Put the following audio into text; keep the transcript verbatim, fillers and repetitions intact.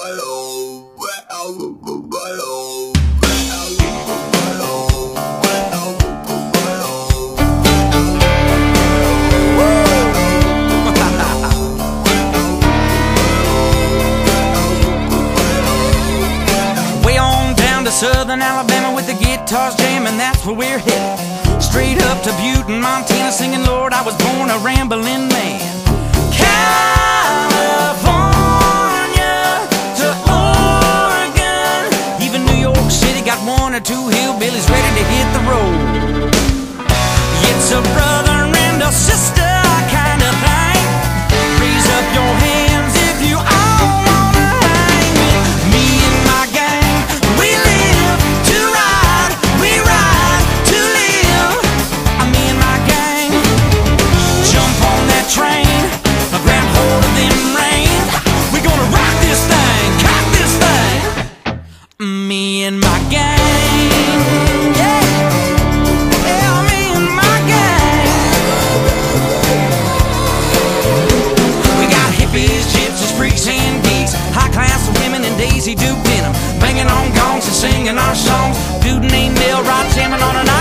Southern Alabama with the guitars jamming, that's where we're headed. Straight up to Butte in Montana, singing, Lord, I was born a rambling man. California to Oregon, even New York City got one or two hillbillies ready to hit the road. It's a brother and a sister kind of thing. Raise up your hands if you all wanna hang with me and my gang. We live to ride, we ride to live. Me and my gang, jump on that train, grab hold of them reins. We gonna rock this thing, cock this thing. Me and my gang, yeah, yeah, me and my gang. We got hippies, gypsies, freaks and geeks, high class women and Daisy Duke denim, banging on gongs and singing our songs. Dude named Bill Rod jamming on an